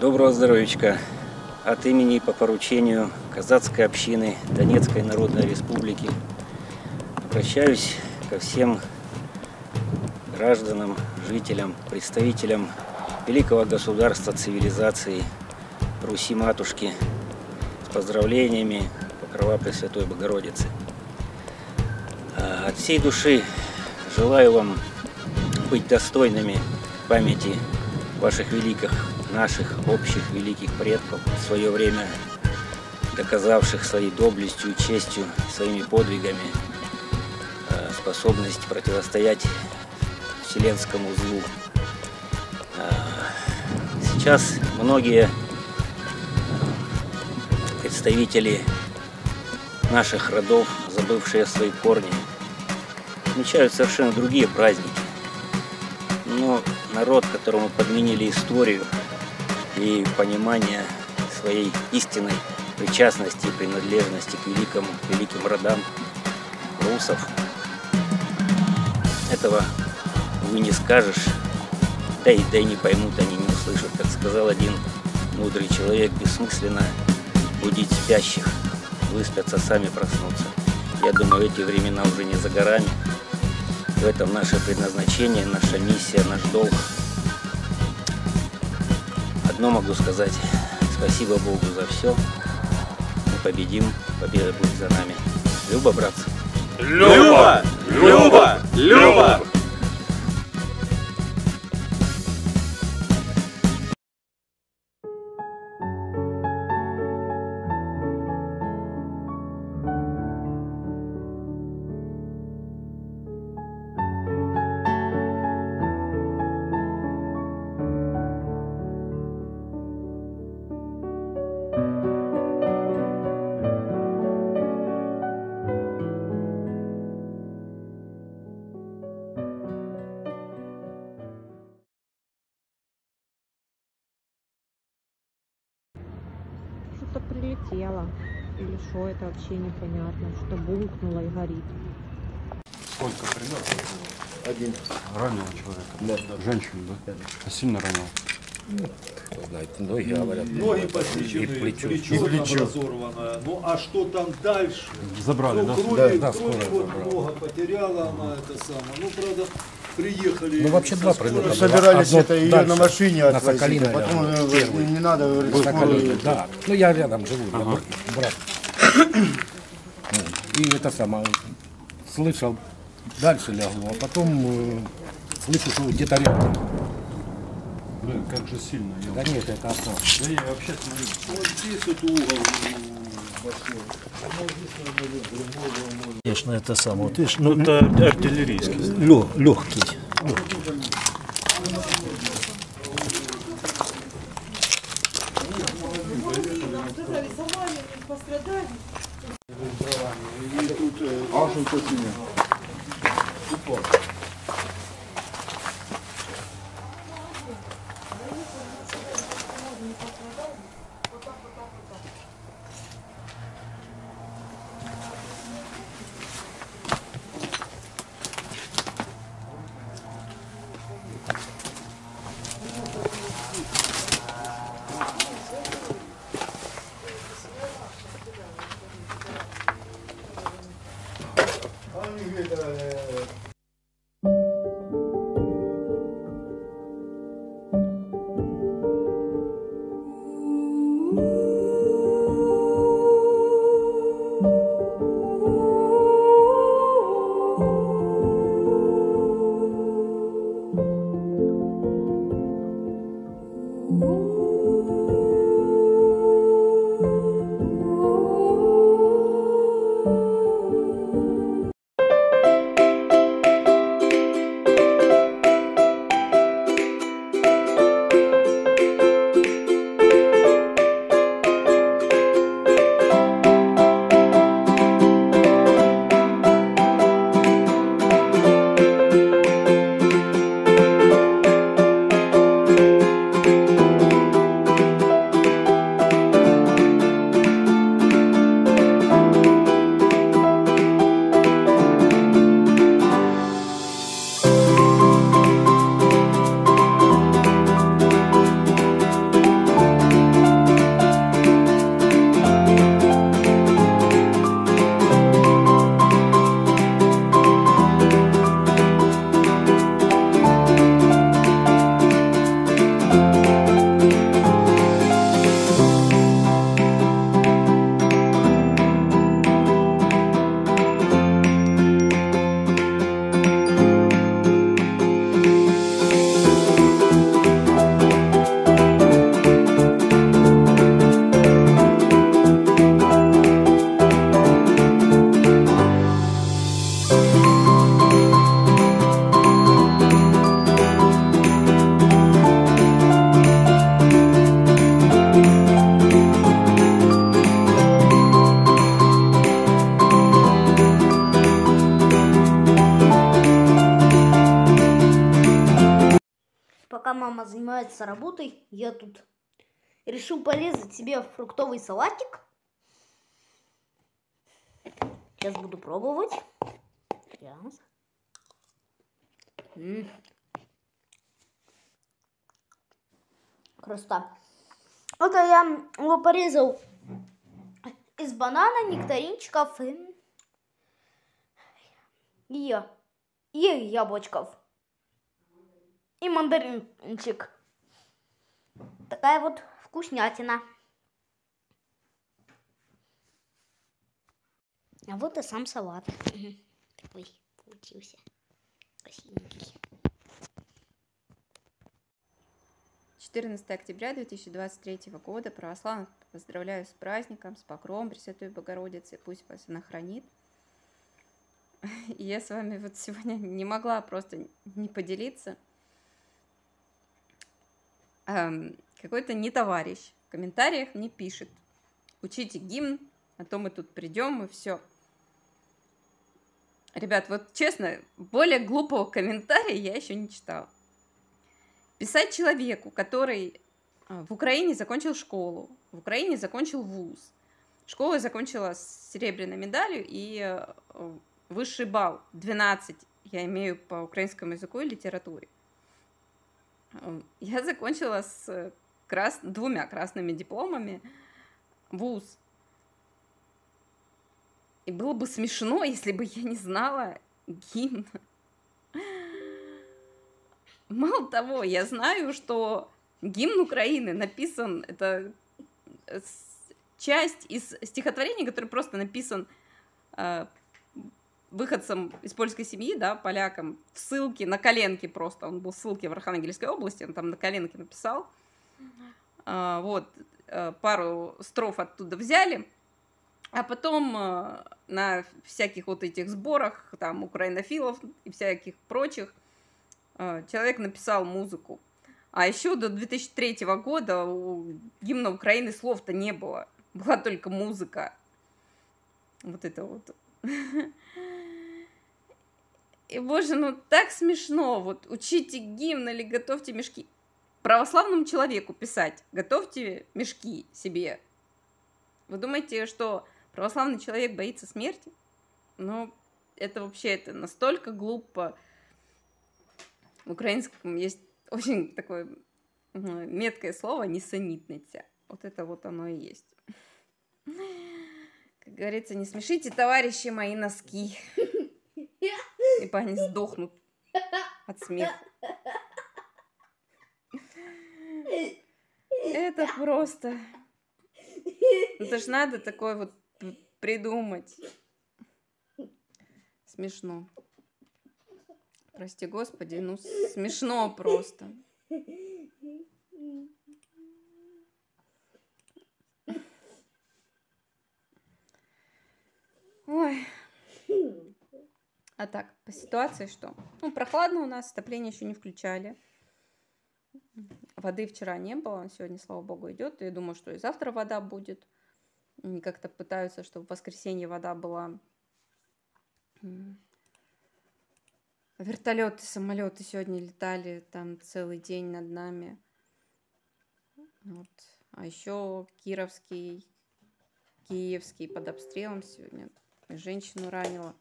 Доброго здоровичка! От имени и по поручению казацкой общины Донецкой Народной Республики обращаюсь ко всем гражданам, жителям, представителям великого государства, цивилизации Руси-Матушки с поздравлениями Покрова Пресвятой Богородицы. От всей души желаю вам быть достойными памяти ваших великих, наших общих великих предков, в свое время доказавших своей доблестью, честью, своими подвигами способность противостоять вселенскому злу. Сейчас многие представители наших родов, забывшие свои корни, отмечают совершенно другие праздники. Но народ, которому подменили историю и понимание своей истинной причастности и принадлежности к великим родам русов, этого, увы, не скажешь, да и не поймут они, не услышат. Как сказал один мудрый человек, бессмысленно будить спящих, выспятся, сами проснутся. Я думаю, эти времена уже не за горами. В этом наше предназначение, наша миссия, наш долг. Одно могу сказать: спасибо Богу за все. Мы победим, победа будет за нами. Люба, братцы! Люба! Люба! Люба! Что-то прилетело. Или что это, вообще непонятно. Что бумкнуло и горит. Сколько прилетов было? Один. Ранил человека? Да. Женщину, да? А сильно ранил? Кто знает, ноги говорят. Ноги посечены, плечо разорвано. Ну а что там дальше? Забрали, ну, да? крови, Да, крови скорая вот забрала. много потеряла она, это самое. Ну, правда, приехали. Ну, вообще два со скорой- прилета. Собирались Одно это ее дальше, на машине на отвозить, Соколино, а потом да, говорит, первый. не надо, говорит, Был скорую. Соколино, да. Ну я рядом живу, я брат. И это самое, слышал, дальше лягло, а потом слышу, что где-то рядом. Блин, как же сильно. Да нет, это окно. Да я вообще смотрю. Вот здесь вот угол большой. Конечно, это самое. Вот видишь, ну, Это артиллерийский. легкий. работой, я тут решил порезать себе фруктовый салатик. Сейчас буду пробовать. Сейчас. Красота. Это я его порезал из банана, нектаринчиков и яблочков. И мандаринчик. Такая вот вкуснятина. А вот и сам салат. Такой получился. Красивенький. 14 октября 2023 года. Православных поздравляю с праздником, с покровом Пресвятой Богородицы. Пусть вас она хранит. И я с вами вот сегодня не могла просто не поделиться. Какой-то нетоварищ в комментариях мне пишет: учите гимн, а то мы тут придем и все. Ребят, вот честно, более глупого комментария я еще не читала. Писать человеку, который в Украине закончил школу, в Украине закончил вуз. Школу я закончила с серебряной медалью и высший балл 12 я имею по украинскому языку и литературе. Я закончила с двумя красными дипломами вуз. И было бы смешно, если бы я не знала гимн. Мало того, я знаю, что гимн Украины написан, это часть из стихотворения, который просто написан выходцем из польской семьи, да, полякам, в ссылке, на коленке просто. Он был в ссылке в Архангельской области, он там на коленке написал. Вот, пару строф оттуда взяли. А потом на всяких вот этих сборах, там, украинофилов и всяких прочих, человек написал музыку. А еще до 2003 года у гимна Украины слов-то не было. Была только музыка. Вот это вот. И, боже, ну так смешно. Вот учите гимн или готовьте мешки. Православному человеку писать: готовьте мешки себе. Вы думаете, что православный человек боится смерти? Ну, это вообще, это настолько глупо. В украинском есть очень такое меткое слово «несанитниця». Вот это вот оно и есть. Как говорится, не смешите, товарищи, мои носки. Ибо они сдохнут от смеха. Это просто... Это ж надо такое вот придумать. Смешно. Прости господи, ну смешно просто. Ой. А так, по ситуации что? Ну, прохладно у нас, отопление еще не включали. Воды вчера не было, сегодня, слава богу, идет. Я думаю, что и завтра вода будет. Они как-то пытаются, чтобы в воскресенье вода была. Вертолеты, самолеты сегодня летали там целый день над нами. Вот. А еще Киевский под обстрелом сегодня. Женщину ранила.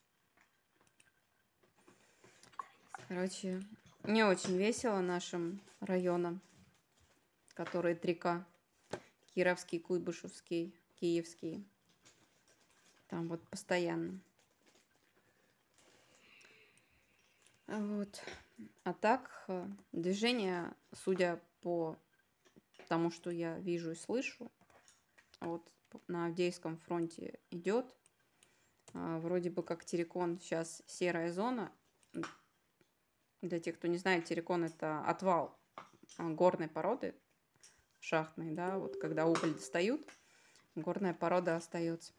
Короче, не очень весело нашим районам, которые 3К. Кировский, Куйбышевский, Киевский. Там вот постоянно. Вот. А так, движение, судя по тому, что я вижу и слышу, вот на Авдеевском фронте идет. Вроде бы как Терекон сейчас серая зона. Для тех, кто не знает, Терекон — это отвал горной породы, шахтной, да, вот когда уголь достают, горная порода остается.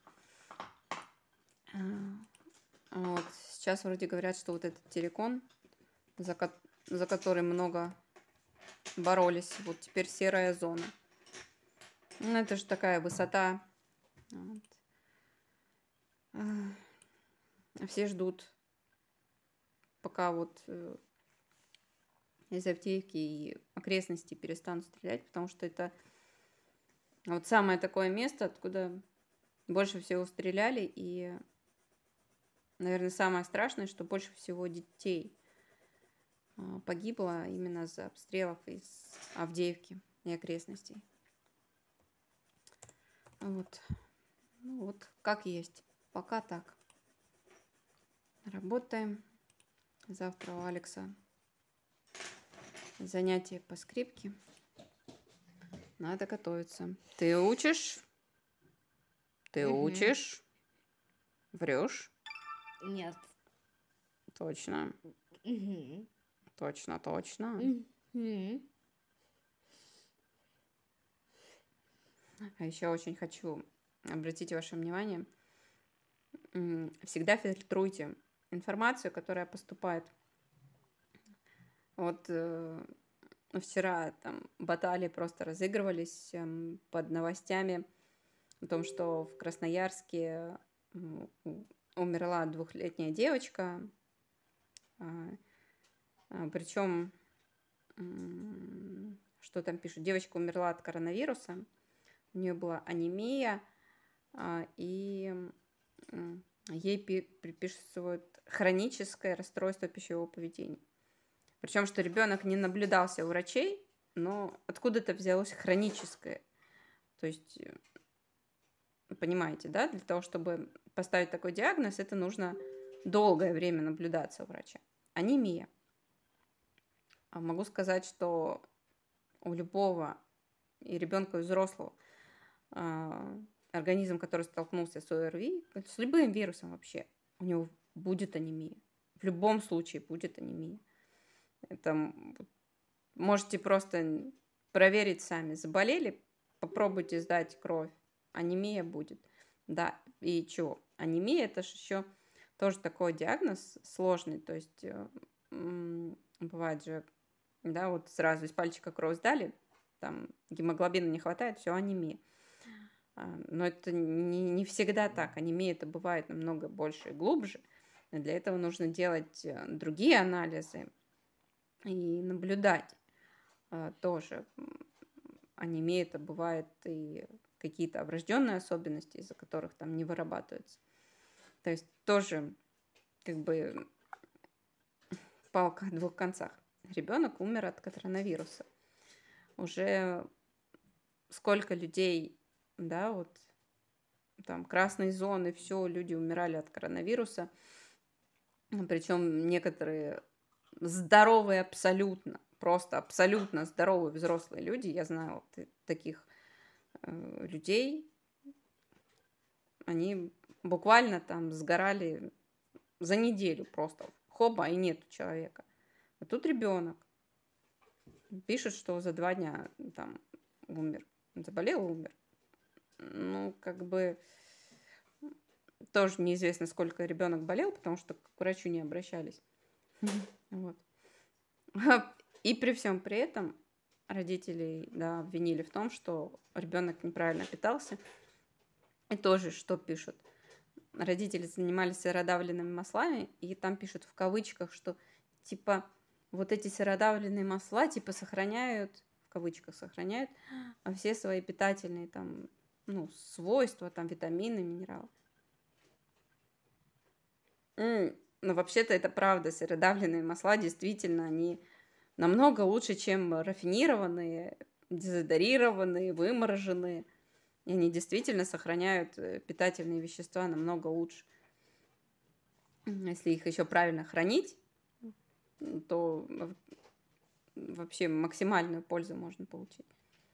Вот. Сейчас вроде говорят, что вот этот Терекон, за который много боролись, вот теперь серая зона. Ну, это же такая высота. Вот. Все ждут, пока вот из Авдеевки и окрестностей перестанут стрелять, потому что это вот самое такое место, откуда больше всего стреляли, и, наверное, самое страшное, что больше всего детей погибло именно из-за обстрелов из Авдеевки и окрестностей. Вот. Ну вот, как есть. Пока так. Работаем. Завтра у Алекса занятие по скрипке. Надо готовиться. Ты учишь? Ты учишь? Врешь? Нет. Точно. Точно, точно. А еще очень хочу обратить ваше внимание. Всегда фильтруйте информацию, которая поступает. Вот вчера там баталии просто разыгрывались под новостями о том, что в Красноярске умерла 2-летняя девочка, причем, что там пишут, девочка умерла от коронавируса, у нее была анемия, и ей приписывают хроническое расстройство пищевого поведения. Причем, что ребенок не наблюдался у врачей, но откуда-то взялось хроническое. То есть, понимаете, да, для того, чтобы поставить такой диагноз, это нужно долгое время наблюдаться у врача. Анемия. Могу сказать, что у любого и ребенка, и взрослого организм, который столкнулся с ОРВИ, с любым вирусом вообще, у него будет анемия. В любом случае будет анемия. Это можете просто проверить сами. Заболели, попробуйте сдать кровь. Анемия будет. Да, и чего? Анемия — это же еще тоже такой диагноз сложный. То есть бывает же, да, вот сразу из пальчика кровь сдали, там гемоглобина не хватает, все, анемия. Но это не всегда так. Анемия это бывает намного больше и глубже. И для этого нужно делать другие анализы и наблюдать тоже. Анемия это бывает и какие-то врожденные особенности, из-за которых там не вырабатывается. То есть тоже как бы палка о двух концах. Ребенок умер от коронавируса. Уже сколько людей, да, вот там красные зоны, все, люди умирали от коронавируса. Причем некоторые здоровые абсолютно, просто абсолютно здоровые взрослые люди. Я знаю вот таких людей. Они буквально там сгорали за неделю просто. Хоба, и нету человека. А тут ребенок пишет, что за 2 дня там умер. Заболел, умер. Ну, как бы тоже неизвестно, сколько ребенок болел, потому что к врачу не обращались. Вот. И при всем при этом родителей, да, обвинили в том, что ребенок неправильно питался. И тоже что пишут? Родители занимались сыродавленными маслами, и там пишут в кавычках, что типа вот эти сыродавленные масла типа сохраняют, в кавычках сохраняют, все свои питательные там, ну, свойства, там витамины, минералы. Но вообще-то это правда, сыродавленные масла действительно, они намного лучше, чем рафинированные, дезодорированные, вымороженные. И они действительно сохраняют питательные вещества намного лучше. Если их еще правильно хранить, то вообще максимальную пользу можно получить.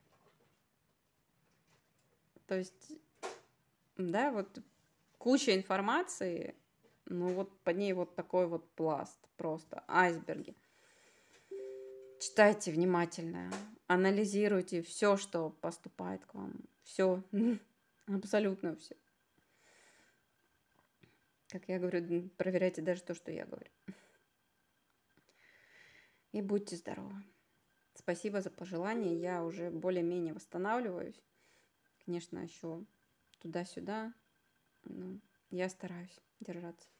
То есть, да, вот куча информации, ну вот под ней вот такой вот пласт, просто айсберги. Читайте внимательно, анализируйте все, что поступает к вам. Все, абсолютно все. Как я говорю, проверяйте даже то, что я говорю. И будьте здоровы. Спасибо за пожелания. Я уже более-менее восстанавливаюсь. Конечно, еще туда-сюда. Но я стараюсь держаться.